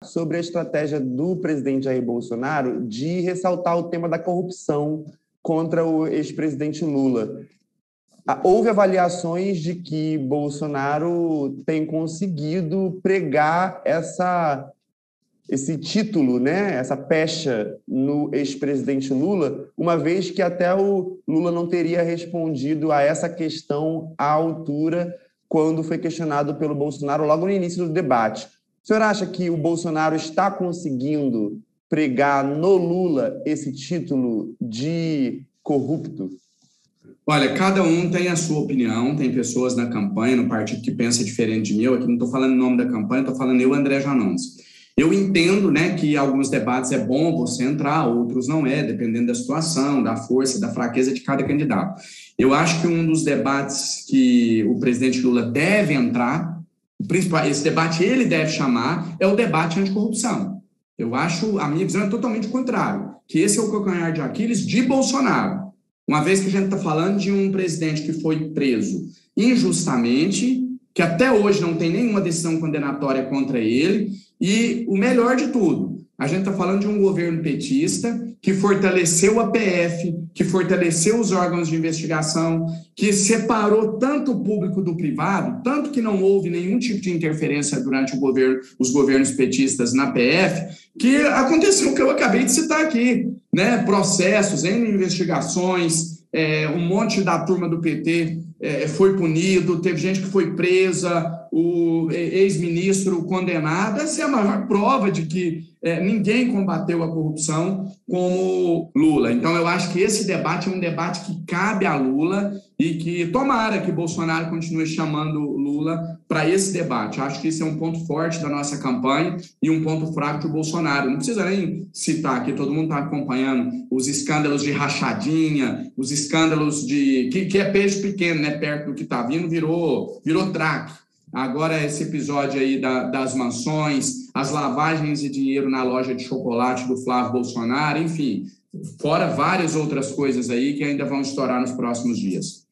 sobre a estratégia do presidente Jair Bolsonaro de ressaltar o tema da corrupção contra o ex-presidente Lula. Houve avaliações de que Bolsonaro tem conseguido pregar esse título, né, essa pecha no ex-presidente Lula, uma vez que até o Lula não teria respondido a essa questão à altura quando foi questionado pelo Bolsonaro logo no início do debate. O senhor acha que o Bolsonaro está conseguindo pregar no Lula esse título de corrupto? Olha, cada um tem a sua opinião, tem pessoas na campanha, no partido que pensa diferente de mim. Eu aqui não estou falando em nome da campanha, estou falando eu, André Janones. Eu entendo, né, que alguns debates é bom você entrar, outros não é, dependendo da situação, da força, da fraqueza de cada candidato. Eu acho que um dos debates que o presidente Lula deve entrar, esse debate ele deve chamar, é o debate anticorrupção. Eu acho, a minha visão é totalmente contrária, que esse é o calcanhar de Aquiles de Bolsonaro. Uma vez que a gente está falando de um presidente que foi preso injustamente, que até hoje não tem nenhuma decisão condenatória contra ele, e o melhor de tudo, a gente está falando de um governo petista que fortaleceu a PF, que fortaleceu os órgãos de investigação, que separou tanto o público do privado, tanto que não houve nenhum tipo de interferência durante os governos petistas na PF, que aconteceu o que eu acabei de citar aqui, né? Processos, investigações, um monte da turma do PT foi punido, teve gente que foi presa, o ex-ministro condenado. Essa é a maior prova de que ninguém combateu a corrupção como Lula. Então, eu acho que esse debate é um debate que cabe a Lula e que tomara que Bolsonaro continue chamando Lula para esse debate. Acho que esse é um ponto forte da nossa campanha e um ponto fraco do Bolsonaro. Não precisa nem citar aqui, todo mundo está acompanhando os escândalos de rachadinha, os escândalos de... que é peixe pequeno, né? Perto do que está vindo, virou traque. Agora esse episódio aí das mansões, as lavagens de dinheiro na loja de chocolate do Flávio Bolsonaro, enfim, fora várias outras coisas aí que ainda vão estourar nos próximos dias.